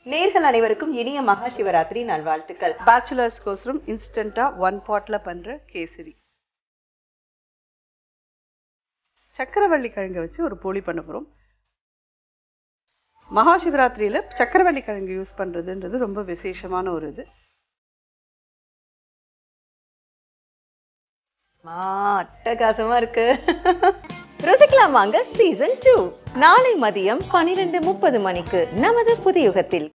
நேர்கள் அனைவருக்கும் இனிய மகா சிவராத்திரி நல்வாழ்த்துக்கள். பேச்சுலர்ஸ் கோசரம் இன்ஸ்டன்டா 1 பாட்ல பண்ற கேசரி. சக்கரவள்ளி கிழங்கு வச்சு ஒரு போலி பண்ண போறோம். மகா சிவராத்திரியில சக்கரவள்ளி கிழங்கு யூஸ் பண்றதுன்றது ரொம்ப விசேஷமான ஒரு இது. அட்டகாசமா இருக்கு. ருசிக்கலாம் வாங்க சீசன் 2 நாளை மதியம் 12:30 மணிக்கு நமது புதியுகத்தில்.